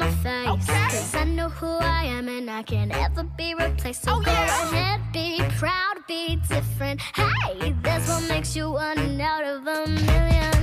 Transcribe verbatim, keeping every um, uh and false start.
my face. Okay. Cause I know who I am and I can never be replaced. So Oh, go yeah. ahead, be proud, be different. Hey, that's what makes you one out of a million.